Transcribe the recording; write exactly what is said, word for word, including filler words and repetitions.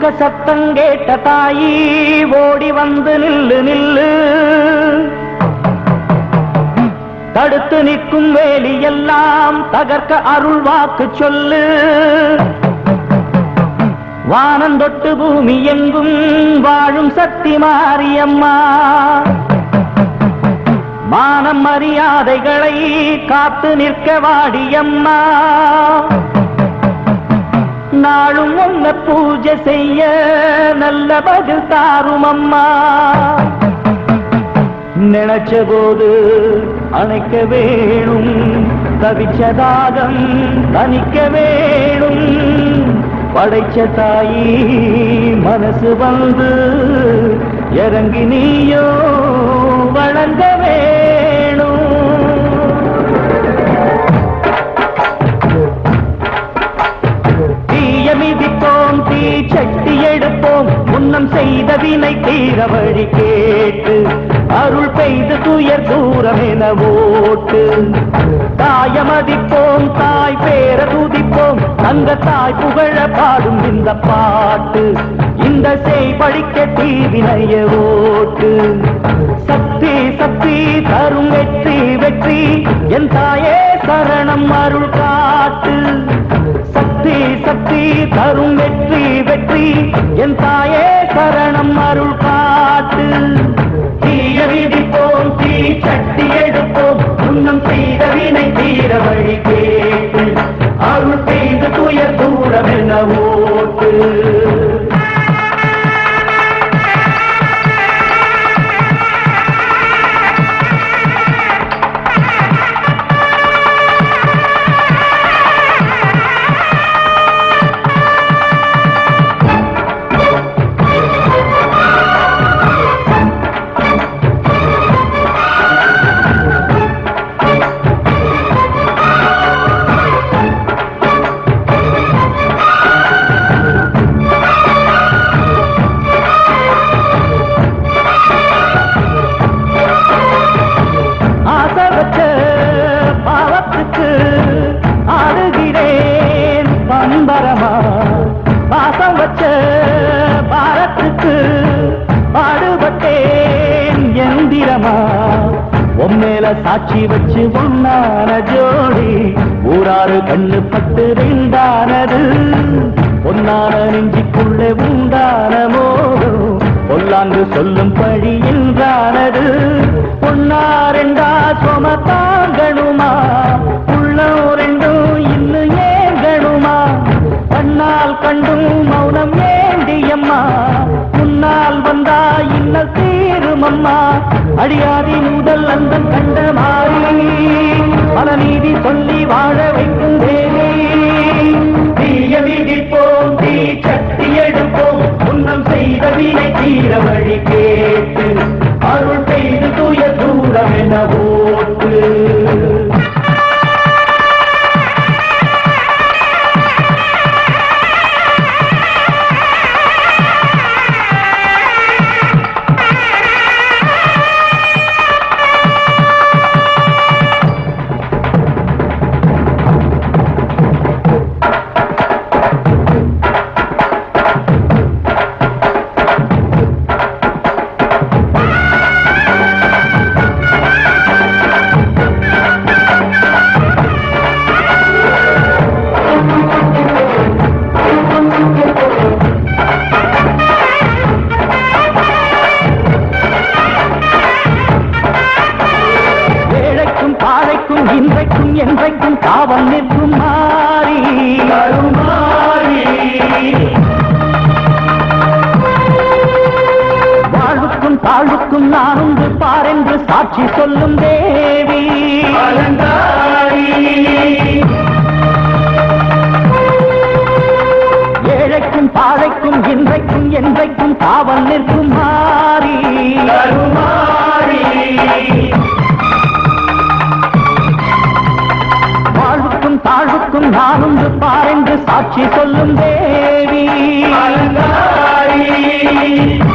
சத்தம் கேட்ட தாயி ஓடி வந்து நில்லு நில்லு, தடுத்து நிற்கும் வேலி எல்லாம் தகர்க்க அருள் வாக்கு சொல்லு. வானந்தொட்டு பூமி எங்கும் வாழும் சக்தி மாரியம்மா, மானம் மரியாதைகளை காத்து நிற்க வாடியம்மா. நாளும் உன்ன பூஜை செய்ய நல்ல பதில் தாரும் அம்மா. நினைச்ச போது அணைக்க வேணும், தவிச்சதாகம் தணிக்க வேணும். படைச்ச தாயி மனசு வந்து இறங்கி நீயோ வளர்ந்த வேணும். தீய மிதிப்போம், தீ சட்டி எடுப்போம், முன்னம் செய்த வினை தீர வழி கேட்டு அருள் பெய்து துயர் தூரம் என ஓட்டு. தாயமதிப்போம், தாய் பேர துதிப்போம், தங்க தாய் புகழ பாடும் இந்த பாட்டு. இந்த செய் படிக்க தீவினைய ஓட்டு. சக்தி சக்தி தரும் வெற்றி வெற்றி, என் தாயே சரணம் அருள் காட்டு. சக்தி சக்தி தரும் வெற்றி வெற்றி, என் தாயே சரணம் அருள் காட்டு. தீய விதிப்போம், தீ சட்டி எடுப்போம், முன்னம் செய்த வினை தீர வழி கேட்டு அருள் செய்து துயர் தூரம் என ஓட்டு. சாட்சி வச்சு ஒன்னான ஜோடி ஊராறு கண்ணு பட்டு ரெண்டானது. பொன்னான நெஞ்சிக்குள்ளே உண்டான மோகம் பொல்லாங்கு சொல்லும் பழி என்றானது. பொன்னா ரெண்டா சொம தாங்கணுமா, உள்ளம் ரெண்டும் இன்னும் ஏங்கணுமா. கண்ணால் கண்டும் மௌனம் ஏண்டியம்மா, முன்னால் வந்தா இன்னல் தீருமம்மா. அடியாதி முதல் அந்த கண்ட மாறி பல நீதி சொல்லி வாழ வைக்கும் தேவி. தீய விதிப்போம், தீ சட்டி எடுப்போம், முன்னம் செய்த வினை தீர வழி கேட்டு அருள் செய்து தூய தூரம் என ஓட்டு. சாட்சி சொல்லும் தேவி ஏழைக்கும் பாழைக்கும் இன்றைக்கும் என்றைக்கும் காவல் நிற்கும் மாறி வாழ்வுக்கும் தாழ்வுக்கும் நானும் பாரென்று சாட்சி சொல்லும் தேவி